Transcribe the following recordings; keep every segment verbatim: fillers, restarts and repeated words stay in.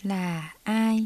là ai?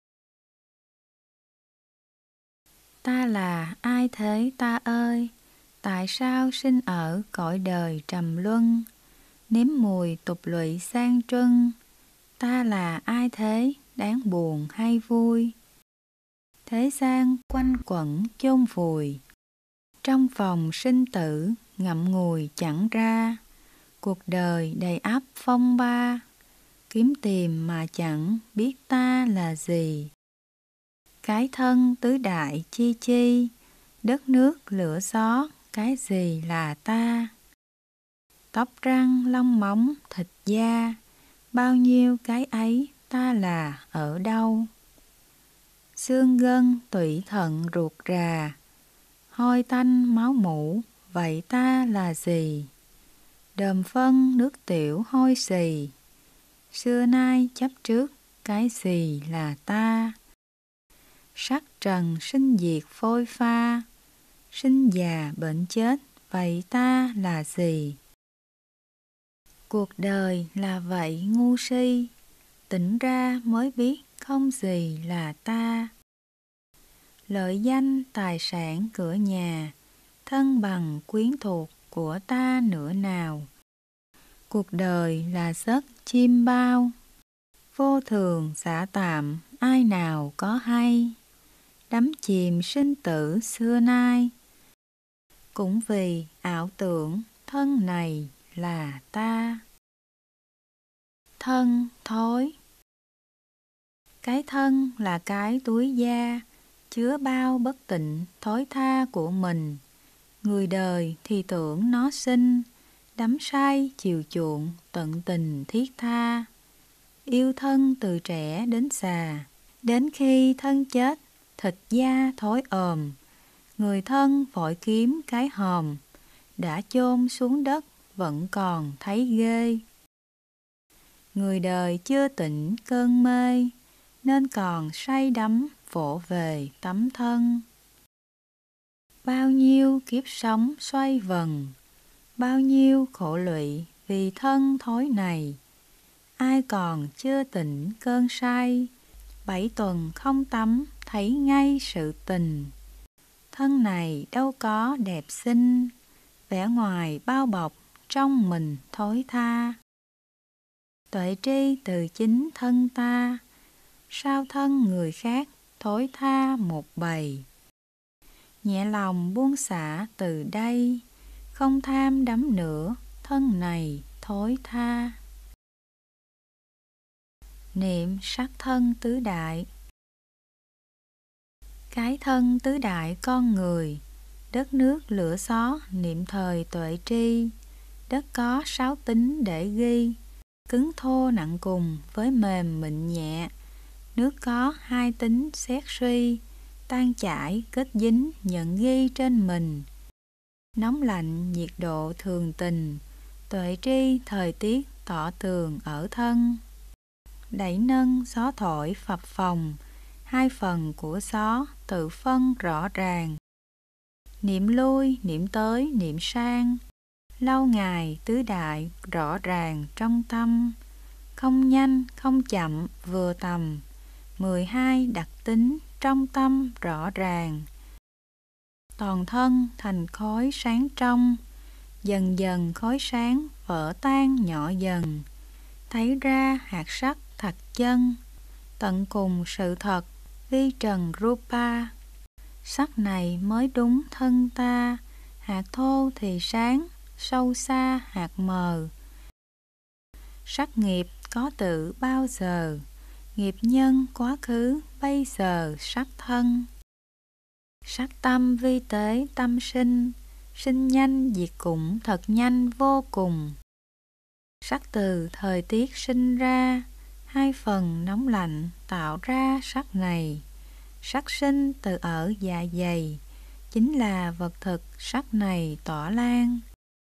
Ta là ai thế ta ơi? Tại sao sinh ở cõi đời trầm luân, nếm mùi tục lụy sang trưng? Ta là ai thế, đáng buồn hay vui? Thế gian quanh quẩn chôn vùi, trong vòng sinh tử ngậm ngùi chẳng ra. Cuộc đời đầy ắp phong ba, kiếm tìm mà chẳng biết ta là gì. Cái thân tứ đại chi chi, đất nước lửa gió, cái gì là ta? Tóc răng lông móng thịt da, bao nhiêu cái ấy ta là ở đâu? Xương gân tủy thận ruột rà, hôi tanh máu mủ, vậy ta là gì? Đờm phân nước tiểu hôi xì, xưa nay chấp trước, cái gì là ta? Sắc trần sinh diệt phôi pha, sinh già bệnh chết, vậy ta là gì? Cuộc đời là vậy ngu si, tỉnh ra mới biết không gì là ta. Lợi danh tài sản cửa nhà, thân bằng quyến thuộc của ta nữa nào. Cuộc đời là giấc chim bao, vô thường xả tạm ai nào có hay. Đắm chìm sinh tử xưa nay, cũng vì ảo tưởng thân này là ta. Thân thối. Cái thân là cái túi da, chứa bao bất tịnh thối tha của mình. Người đời thì tưởng nó xinh, đắm say chiều chuộng tận tình thiết tha. Yêu thân từ trẻ đến già, đến khi thân chết, thịt da thối ồm. Người thân vội kiếm cái hòm, đã chôn xuống đất vẫn còn thấy ghê. Người đời chưa tỉnh cơn mê, nên còn say đắm vỗ về tấm thân. Bao nhiêu kiếp sống xoay vần, bao nhiêu khổ lụy vì thân thối này. Ai còn chưa tỉnh cơn say, bảy tuần không tắm thấy ngay sự tình. Thân này đâu có đẹp xinh, vẻ ngoài bao bọc trong mình thối tha. Tuệ tri từ chính thân ta, sao thân người khác thối tha một bầy. Nhẹ lòng buông xả từ đây, không tham đắm nữa thân này thối tha. Niệm sắc thân tứ đại. Cái thân tứ đại con người, đất nước lửa gió niệm thời tuệ tri. Đất có sáu tính để ghi, cứng thô nặng cùng với mềm mịn nhẹ. Nước có hai tính xét suy, tan chảy kết dính nhận ghi trên mình. Nóng lạnh nhiệt độ thường tình, tuệ tri thời tiết tỏ tường ở thân. Đẩy nâng gió thổi phập phồng, hai phần của gió tự phân rõ ràng. Niệm lui, niệm tới, niệm sang, lâu ngày tứ đại rõ ràng trong tâm. Không nhanh, không chậm, vừa tầm, mười hai đặc tính trong tâm rõ ràng. Toàn thân thành khói sáng trong, dần dần khói sáng vỡ tan nhỏ dần. Thấy ra hạt sắc thật chân, tận cùng sự thật vi trần rupa. Sắc này mới đúng thân ta, hạt thô thì sáng, sâu xa hạt mờ. Sắc nghiệp có tự bao giờ, nghiệp nhân quá khứ bây giờ sắc thân. Sắc tâm vi tế tâm sinh, sinh nhanh diệt cũng thật nhanh vô cùng. Sắc từ thời tiết sinh ra, hai phần nóng lạnh tạo ra sắc này. Sắc sinh từ ở dạ dày, chính là vật thực sắc này tỏa lan.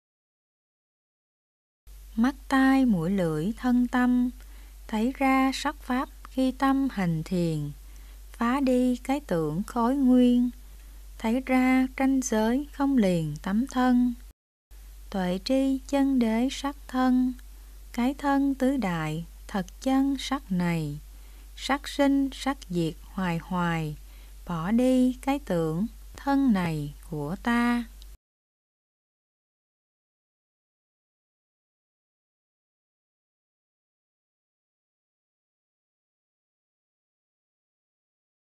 Mắt tai mũi lưỡi thân tâm, thấy ra sắc pháp khi tâm hành thiền. Phá đi cái tưởng khối nguyên, thấy ra ranh giới không liền tấm thân. Tuệ tri chân đế sắc thân, cái thân tứ đại thật chân sắc này. sắc sinh sắc diệt hoài hoài, bỏ đi cái tưởng thân này của ta.